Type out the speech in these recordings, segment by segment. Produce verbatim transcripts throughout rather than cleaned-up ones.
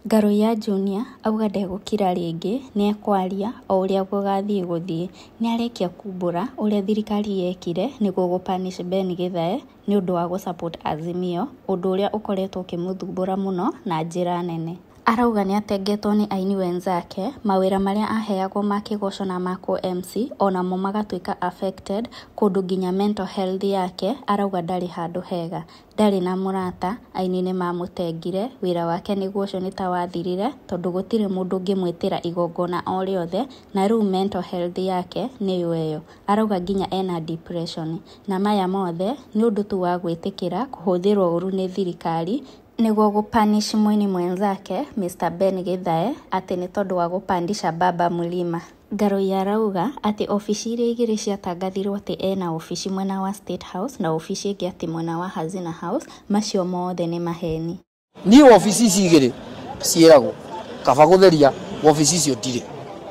Ngaruiya Junior auga ndegũkira rĩngĩ nĩekwaria o ũrĩa gũgathiĩ gũthiĩ nĩarĩkia kumbũra ũrĩa thirikari yekire nĩguo gũpanish Ben Githae nĩ ũndũ wa gũsupport Azimio, ũndũ ũrĩa ũkoretwo ũkĩmũthumbũra mũno na njĩra nene. Arauga nĩatengetwo nĩ aini wenzake, mawĩra marĩa aheagwo ma kĩgoco na ma M C onamo magatuĩka affected, kũndũ nginya mental health yake arauga ndarĩ handũ hega. Ndarĩ na mũrata, aini nĩmamũtengire, wĩra wake nĩguo ũcio nĩtawathirire tondũ gũtirĩ mũndũ ũngĩmwĩtĩra igongona o rĩothe, na rĩu mental health yake nĩyo ĩyo. Arauga nginya ena depression, na maya mothe nĩ ũndũ tu wa gwĩtĩkĩra kũhũthĩrwo ũru nĩ thirikari nĩguo gũpanish mũini mwenzake Mister Ben Githae atĩ nĩ tondũ wa gũpandisha Baba Mlima. Ngaruiya arauga atĩ ofici iria igĩrĩ ciatangathirwo atĩ ena ofici mwena wa State House na ofici ĩngĩ atĩ mwena wa Hazina House, macio mothe nĩ maheni. Niĩ ofici ici igĩrĩ ciĩragwo kaba gũtheria ofici icio ndirĩ,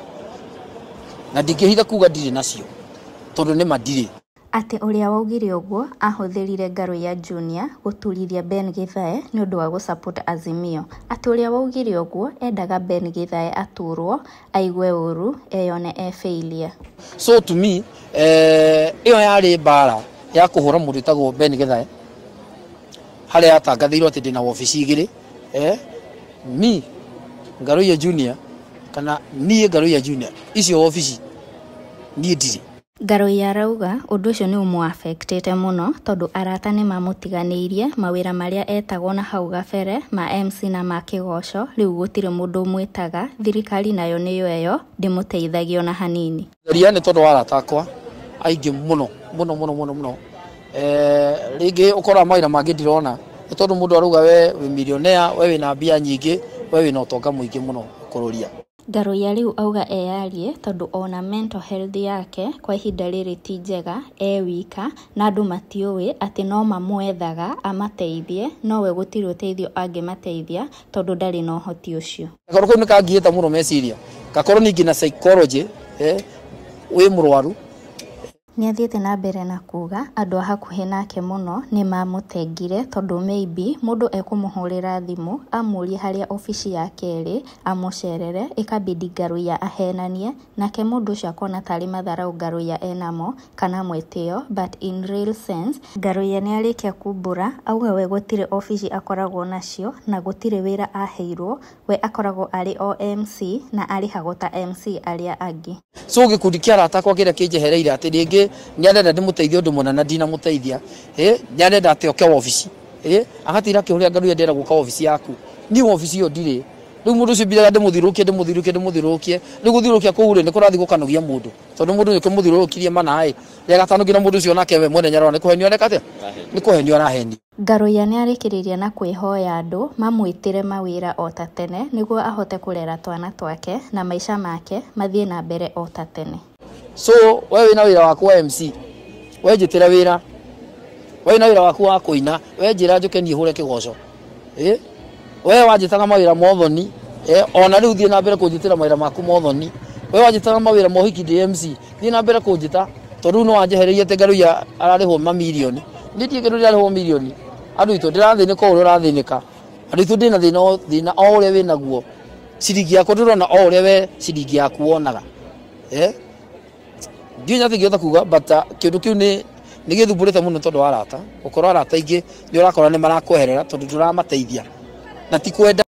na ndingĩhitha kuga ndirĩ nacio tondũ nĩ mandirĩ. Atĩ ũrĩa waugire ũguo ahũthĩrire Ngaruiya Junior gũturithia Ben Githae nĩ ũndũ wa gũsupport Azimio. Atĩ ũrĩa waugire ũguo endaga Ben Githae aturwo, aigue ũru, eyone e failure. So to me, eh ĩyo yarĩ mbara ya kũhũra mũndũ wĩtagwo Ben Githae harĩa yatangathirwo atĩ ndĩna ofici igĩrĩ. Eh me Ngaruiya Junior kana niĩ Ngaruiya Junior icio ofici niĩ ndirĩ. Ngaruiya arauga ũndũ ũcio nĩ ũmũ-affectĩte mũno tondũ arata nĩmamũtiganĩirie mawĩra marĩa etagwo na hau gabere ma M C na ma kĩgoco, rĩu gũtirĩ mũndũ ũmwĩtaga, thirikari nayo nĩyo ĩyo ndĩmũteithagio na hanini. Ria nĩ tondũ wa arata akwa aingĩ mũno mũno mũno mũno mũno. Eh rĩngĩ ũkora mawĩra mangĩ ndirona nĩ tondũ mũndũ arauga we wĩ millionaire, we wĩna mbia nyingĩ, we wĩna ũtonga mũingĩ mũno kũrũria. Ngaruiya rĩu auga eyarie tondũ ona mental health yake kwa ihinda rĩrĩ ti njega, e wika na andũ matiũĩ atĩ no mamwethaga amateithie, nowe gũtirĩ ũteithio angĩmateithia tondũ ndarĩ na ũhoti ũcio. Gakorwo kau nĩkangĩhĩta mũno meciria, gakorwo ningĩ na psychology eh wĩ mũrwaru. Nĩathiĩte na mbere na kuga andũ a hakuhĩ nake mũno nĩmamũtengire tondũ maybe mũndũ ekũmũhũrĩra thimũ amũrie harĩa ofici yake ĩrĩ, amũcerere, ĩkabidi Ngaruiya ahenanie, nake mũndũ ũcio akona tarĩ matharau Ngaruiya enamo kana mwĩtĩo, but in real sense Ngaruiya nĩarĩkia kumbũra auga we gũtirĩ ofici akoragwo nacio na gũtirĩ wĩra aheirwo, we akoragwo arĩ o M C na arĩhagwo ta M C arĩa angĩ. So gĩkundi kĩa arata akwa kĩrĩa kĩnjehereire atĩ rĩngĩ nĩarenda ndĩmũteithie ũndũ mũna na ndinamũteithia, eh nĩarenda atĩ oke ofici, eh agatira kĩhũrĩa Ngaruiya ndĩra gũka ofici yaku, niĩ ofici ĩyo ndirĩ. Rĩu mũndũ ũcio mbiraga ndĩmũthirũkie ndĩmũthirũkie ndĩmũthirũkie, rĩu gũthirũkia kũu rĩ nĩ kũrathiĩ gũkanogia mũndũ tondũ mũndũ nĩkĩmũthirũkirie mana ĩ rĩa gatano nginya mũndũ ũcio nake we mwene nyarora nĩ kũhenio areka atĩa, nĩ kũhenio araheni. Ngaruiya nĩarĩkĩrĩria na kwĩhoya andũ mamwĩtĩre mawĩra o ta tene nĩguo ahote kũrera twana twake na maica make mathiĩ na mbere o ta tene. So we wĩna wĩra waku wa M C, we njĩtĩra wĩra, we wĩna wĩra waku wa kũina, we njĩra njũke niĩ hũre kĩgoco, eh we wanjĩtaga mawĩra mothoni, eh ona rĩu thiĩ na mbere kũnjĩtĩra mawĩra maku mothoni, we wanjĩtaga mawĩra mohiki ndĩ M C, thiĩ na mbere kũnjĩta tondũ rĩu no wanjehererie atĩ Ngaruiya ararĩhwo mamirioni, niĩ ndiĩ kĩndũ ndĩrarĩhwo mirioni, andũ aitũ ndĩrathĩnĩka o ũrĩa ũrathĩnĩka, andũ aitũ ndĩna thĩna thĩna o ũrĩa wĩnaguo, ciringi yakwa ndĩrona o ũrĩa we ciringi yaku wonaga, eh ndiĩ nyatĩ ngĩhota kuga but kĩndũ kĩu nĩ nĩ gĩthumbũrĩte mũno tondũ wa arata, ũkorwo arata aingĩ nĩ ũrakora nĩ marakweherera tondũ ndũramateithia na ti kwenda.